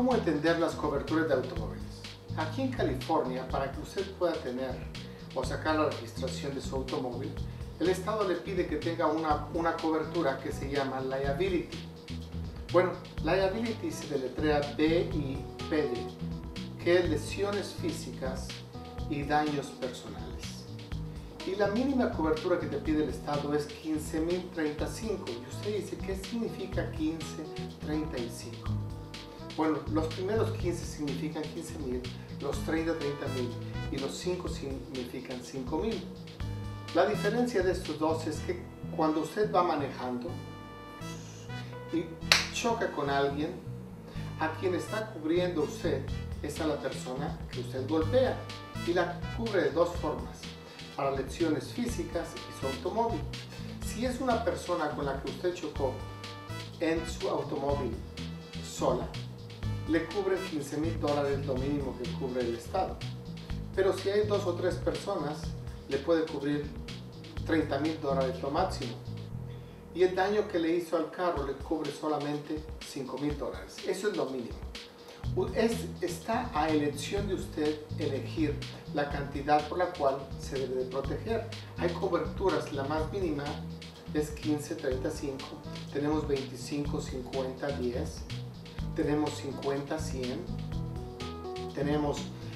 ¿Cómo entender las coberturas de automóviles? Aquí en California, para que usted pueda tener o sacar la registración de su automóvil, el Estado le pide que tenga una cobertura que se llama liability. Bueno, liability se deletrea BIPD, que es lesiones físicas y daños personales. Y la mínima cobertura que te pide el Estado es 15.035. Y usted dice, ¿qué significa 15.35? Bueno, los primeros 15 significan 15.000, los 30, 30.000 y los 5 significan 5.000. La diferencia de estos dos es que cuando usted va manejando y choca con alguien, a quien está cubriendo usted es a la persona que usted golpea, y la cubre de dos formas: para lesiones físicas y su automóvil. Si es una persona con la que usted chocó en su automóvil sola, le cubre $15.000, lo mínimo que cubre el Estado. Pero si hay 2 o 3 personas, le puede cubrir $30.000 lo máximo. Y el daño que le hizo al carro le cubre solamente $5.000. Eso es lo mínimo. Está a elección de usted elegir la cantidad por la cual se debe de proteger. Hay coberturas, la más mínima es 15.35, tenemos 25, 50, 10, tenemos 50, 100, tenemos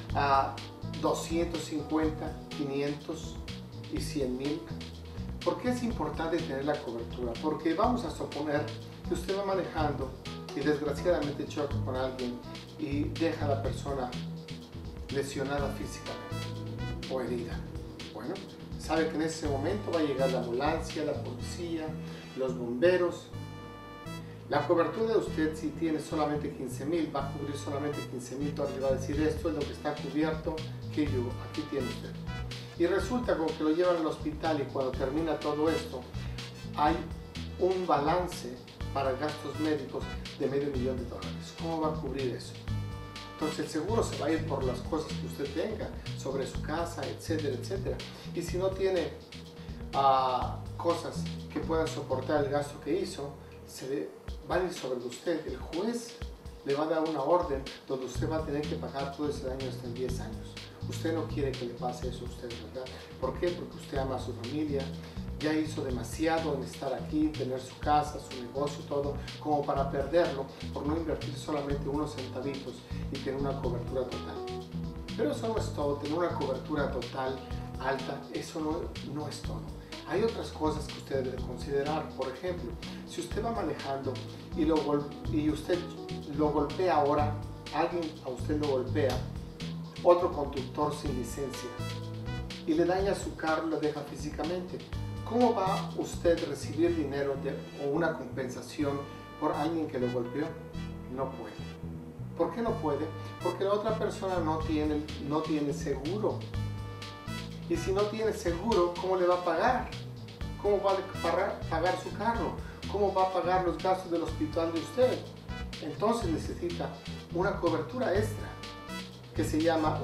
250, 500 y 100.000. ¿Por qué es importante tener la cobertura? Porque vamos a suponer que usted va manejando y desgraciadamente choca con alguien y deja a la persona lesionada físicamente o herida. Bueno, sabe que en ese momento va a llegar la ambulancia, la policía, los bomberos. La cobertura de usted, si tiene solamente 15.000, va a cubrir solamente $15.000. Va a decir, esto es lo que está cubierto, que yo, aquí tiene usted. Y resulta como que lo llevan al hospital y cuando termina todo esto, hay un balance para gastos médicos de $500.000. ¿Cómo va a cubrir eso? Entonces el seguro se va a ir por las cosas que usted tenga, sobre su casa, etcétera, etcétera. Y si no tiene cosas que puedan soportar el gasto que hizo, se va a ir sobre usted. El juez le va a dar una orden donde usted va a tener que pagar todo ese daño hasta en 10 años. Usted no quiere que le pase eso a usted, ¿verdad? ¿Por qué? Porque usted ama a su familia, ya hizo demasiado en estar aquí, tener su casa, su negocio, todo, como para perderlo por no invertir solamente unos centavitos y tener una cobertura total. Pero eso no es todo. Tener una cobertura total alta, eso no es todo. Hay otras cosas que usted debe considerar. Por ejemplo, si usted va manejando y usted lo golpea ahora, alguien a usted lo golpea, otro conductor sin licencia, y le daña su carro, lo deja físicamente, ¿cómo va usted a recibir dinero o una compensación por alguien que lo golpeó? No puede. ¿Por qué no puede? Porque la otra persona no tiene seguro. Y si no tiene seguro, ¿cómo le va a pagar? ¿Cómo va a pagar su carro? ¿Cómo va a pagar los gastos del hospital de usted? Entonces necesita una cobertura extra que se llama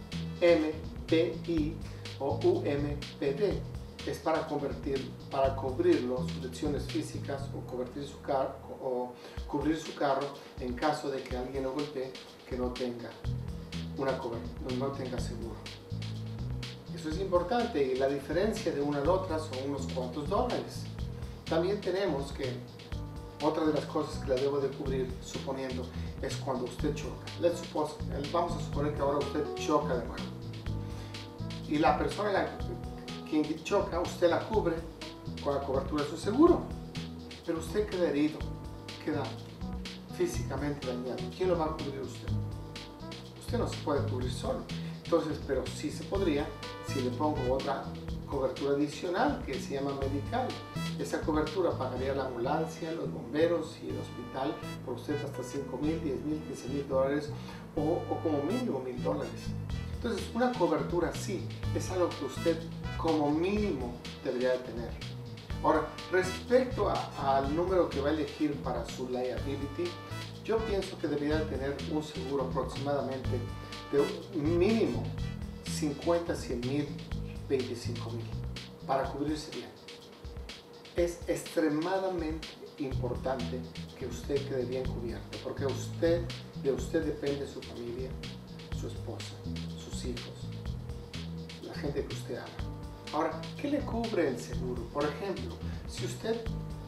UMPI o UMPD. Es para cubrirlo, sus lesiones físicas o cubrir su carro en caso de que alguien lo golpee que no tenga no tenga seguro. Eso es importante, y la diferencia de una a la otra son unos cuantos dólares. También tenemos que otra de las cosas que la debo de cubrir, suponiendo, es cuando usted choca. Vamos a suponer que ahora usted choca de nuevo y la persona quien choca, usted la cubre con la cobertura de su seguro, pero usted queda herido, queda físicamente dañado. ¿Quién lo va a cubrir usted? Usted no se puede cubrir solo. Entonces, pero sí se podría si le pongo otra cobertura adicional que se llama medical. Esa cobertura pagaría la ambulancia, los bomberos y el hospital por usted hasta $5.000, $10.000, $15.000 o como mínimo $1.000. Entonces, una cobertura sí es algo que usted como mínimo debería de tener. Ahora, respecto al número que va a elegir para su liability, yo pienso que debería tener un seguro aproximadamente de mínimo 50, 100.000, 25.000 para cubrirse bien. Es extremadamente importante que usted quede bien cubierto, porque usted De usted depende su familia, su esposa, sus hijos, la gente que usted ama. Ahora, ¿qué le cubre el seguro? Por ejemplo, si usted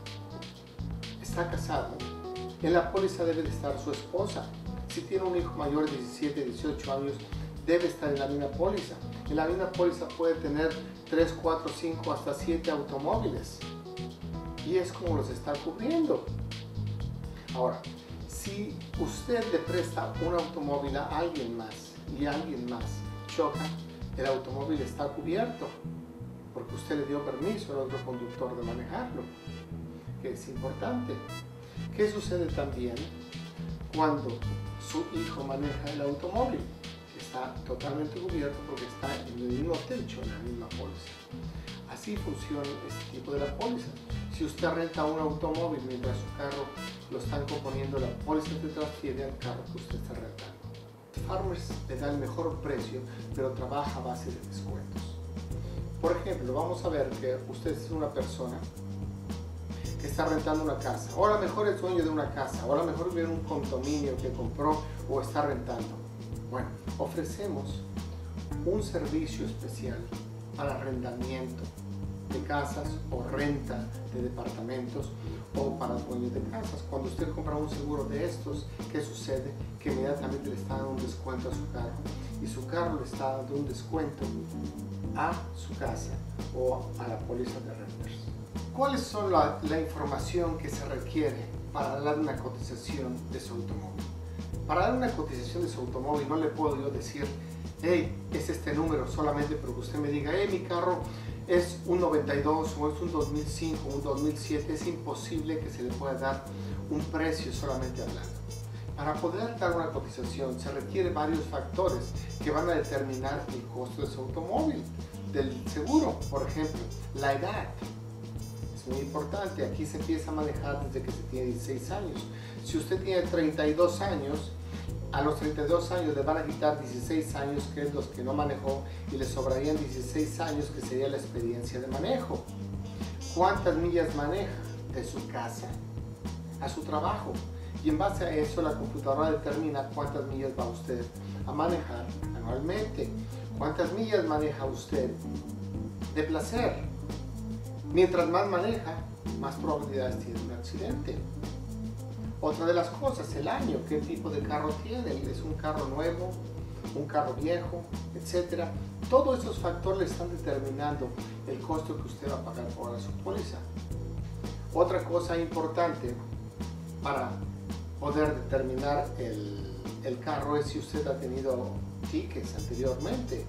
está casado, en la póliza debe de estar su esposa. Si tiene un hijo mayor de 17, 18 años, debe estar en la misma póliza. En la misma póliza puede tener 3, 4, 5, hasta 7 automóviles. Y es como los está cubriendo. Ahora, si usted le presta un automóvil a alguien más y alguien más choca, el automóvil está cubierto porque usted le dio permiso al otro conductor de manejarlo, que es importante. ¿Qué sucede también cuando su hijo maneja el automóvil? Está totalmente cubierto porque está en el mismo techo, en la misma póliza. Así funciona este tipo de la póliza. Si usted renta un automóvil mientras su carro lo están componiendo, la póliza se transfiere al carro que usted está rentando. Farmers le da el mejor precio, pero trabaja a base de descuentos. Por ejemplo, vamos a ver que usted es una persona que está rentando una casa, o a lo mejor es dueño de una casa, o a lo mejor vive en un condominio que compró o está rentando. Bueno, ofrecemos un servicio especial para arrendamiento de casas o renta de departamentos o para dueños de casas. Cuando usted compra un seguro de estos, ¿qué sucede? Que inmediatamente le está dando un descuento a su carro y su carro le está dando un descuento a su casa o a la póliza de renters. ¿Cuáles son la información que se requiere para dar una cotización de su automóvil? Para dar una cotización de su automóvil no le puedo yo decir, hey, es este número solamente porque usted me diga, hey, mi carro es un 92 o es un 2005, un 2007. Es imposible que se le pueda dar un precio solamente hablando. Para poder dar una cotización se requiere varios factores que van a determinar el costo de su automóvil, del seguro. Por ejemplo, la edad. Es muy importante. Aquí se empieza a manejar desde que se tiene 16 años. Si usted tiene 32 años, a los 32 años le van a quitar 16 años, que es los que no manejó, y le sobrarían 16 años, que sería la experiencia de manejo. ¿Cuántas millas maneja de su casa a su trabajo? Y en base a eso la computadora determina cuántas millas va usted a manejar anualmente. ¿Cuántas millas maneja usted de placer? Mientras más maneja, más probabilidades tiene un accidente. Otra de las cosas, el año, qué tipo de carro tiene, es un carro nuevo, un carro viejo, etc. Todos esos factores están determinando el costo que usted va a pagar por su póliza. Otra cosa importante para poder determinar el carro es si usted ha tenido tickets anteriormente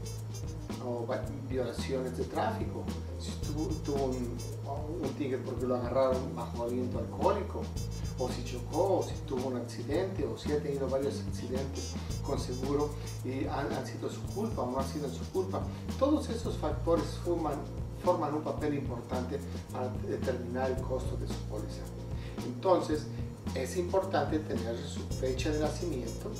o violaciones de tráfico, si tuvo un ticket porque lo agarraron bajo aliento alcohólico, o si chocó, o si tuvo un accidente, o si ha tenido varios accidentes con seguro y han sido su culpa o no han sido su culpa. Todos esos factores forman un papel importante para determinar el costo de su póliza. Entonces, es importante tener su fecha de nacimiento,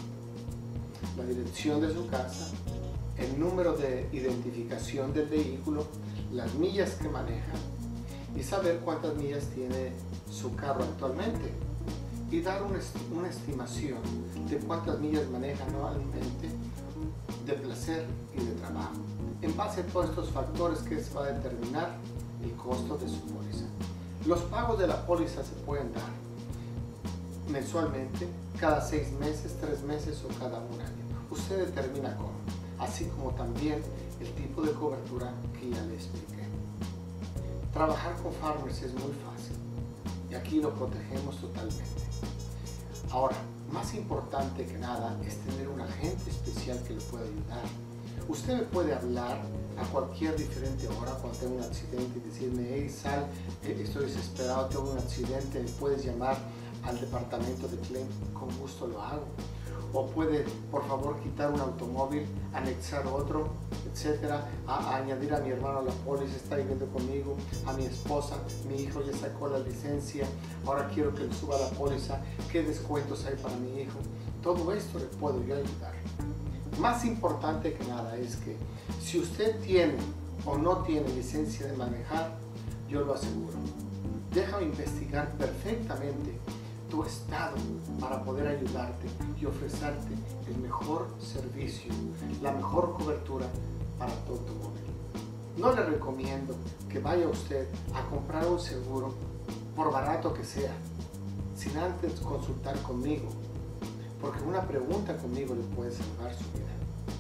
la dirección de su casa, el número de identificación del vehículo, las millas que maneja y saber cuántas millas tiene su carro actualmente y dar una estimación de cuántas millas maneja anualmente de placer y de trabajo. En base a todos estos factores que se va a determinar el costo de su póliza. Los pagos de la póliza se pueden dar mensualmente, cada 6 meses, 3 meses o cada un año. Usted determina cómo, así como también el tipo de cobertura que ya le expliqué. Trabajar con Farmers es muy fácil y aquí lo protegemos totalmente. Ahora, más importante que nada es tener un agente especial que le pueda ayudar. Usted me puede hablar a cualquier diferente hora cuando tenga un accidente y decirme, hey Sal, estoy desesperado, tengo un accidente, me puedes llamar al departamento de claim, con gusto lo hago. O puede, por favor, quitar un automóvil, anexar otro, etcétera, añadir a mi hermano a la póliza, está viviendo conmigo, a mi esposa, mi hijo ya sacó la licencia, ahora quiero que le suba la póliza, qué descuentos hay para mi hijo. Todo esto le puedo yo ayudar. Más importante que nada es que si usted tiene o no tiene licencia de manejar, yo lo aseguro. Déjame investigar perfectamente tu estado para poder ayudarte y ofrecerte el mejor servicio, la mejor cobertura para tu automóvil. No le recomiendo que vaya usted a comprar un seguro, por barato que sea, sin antes consultar conmigo, porque una pregunta conmigo le puede salvar su vida.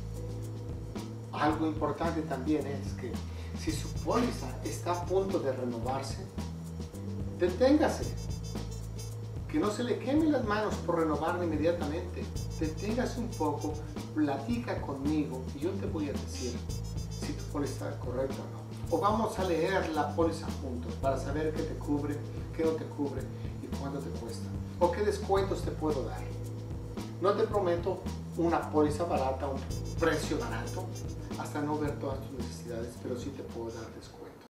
Algo importante también es que si su póliza está a punto de renovarse, deténgase. Que no se le quemen las manos por renovarla inmediatamente. Deténgase un poco, platica conmigo y yo te voy a decir si tu póliza está correcta o no. O vamos a leer la póliza juntos para saber qué te cubre, qué no te cubre y cuánto te cuesta. O qué descuentos te puedo dar. No te prometo una póliza barata, un precio barato, hasta no ver todas tus necesidades, pero sí te puedo dar descuentos.